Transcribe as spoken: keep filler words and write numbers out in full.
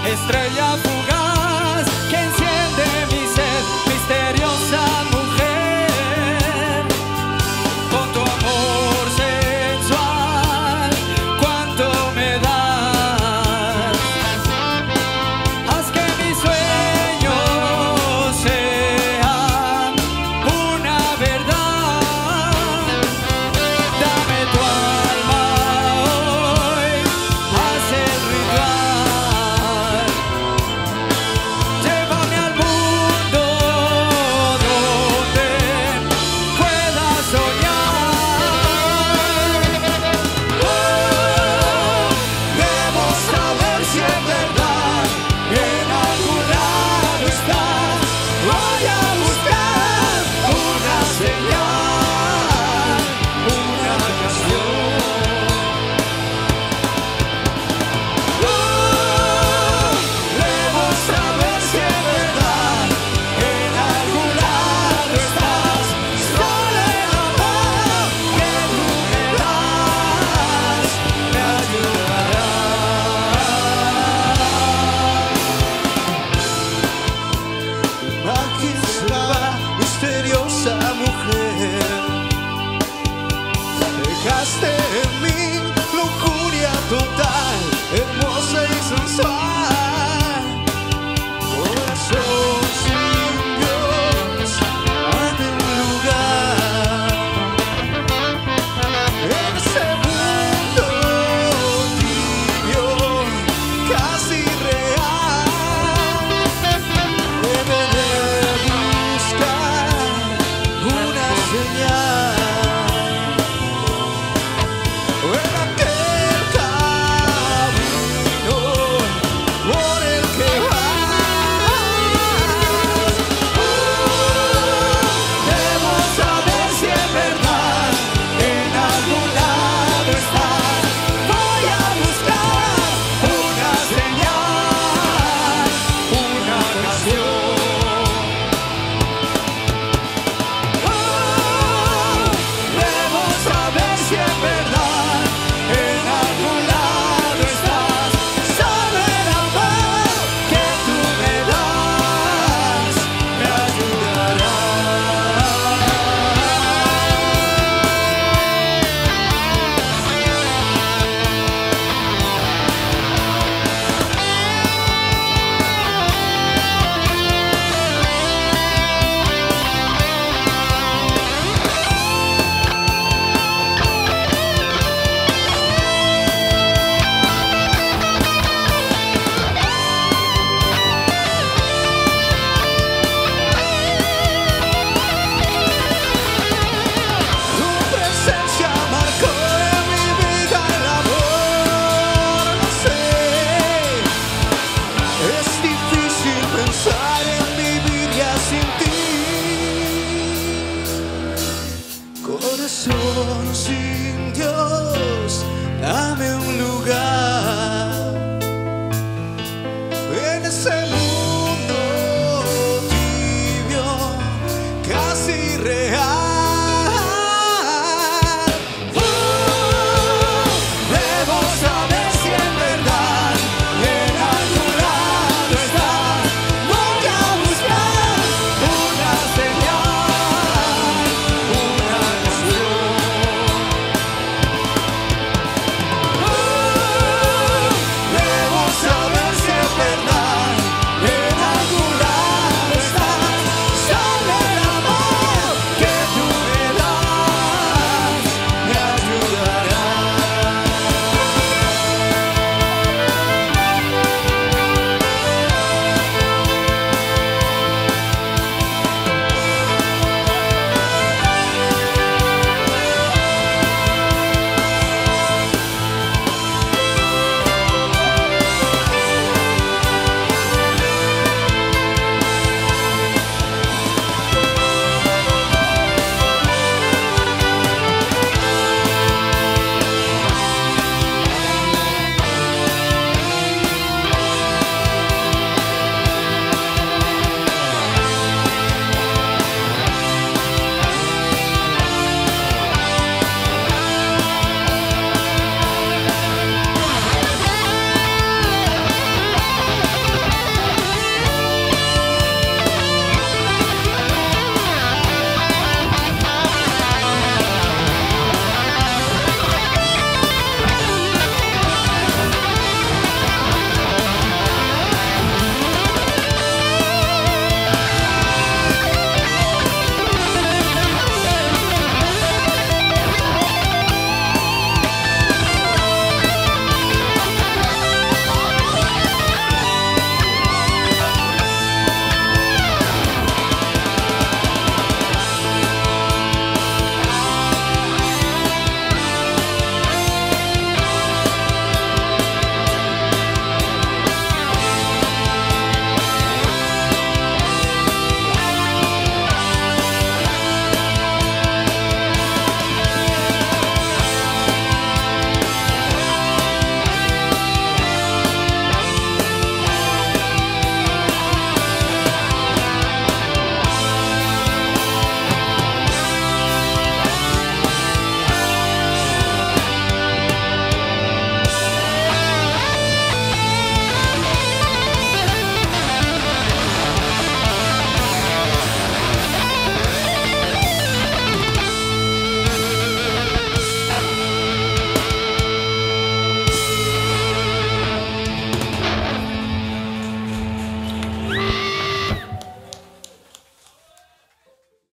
estrella fugaz que enciende mi sed, misteriosa mujer, con tu amor sensual, cuánto me das. Haz que mis sueños sean una verdad. Dame tu alma hoy, haz el ritual. Llévame al mundo donde pueda soñar. Oh, debo saber si es verdad, en algún lado estás. Voy a buscar una señal, una canción. Oh, debo saber si es verdad, en algún lado estás. Solo el amor que tú me das me ayudará. Imagen se va, misteriosa mujer. Dejaste en mí lujuria total, hermosa y sensual. Corazón sin Dios, dame un lugar. En ese mundo tibio, casi real, deberé buscar una señal. En aquel camino por el que vas. Debo saber si es verdad, en algún lado estás. Voy a buscar una señal, una canción. Oh, debo saber si es verdad, en algún lado estás. Solo el amor que tú me das me ayudará. Tu presencia marcó en mi vida el amor, lo sé. Es difícil pensar en vivir ya sin ti. Corazón sin Dios, dame un lugar en ese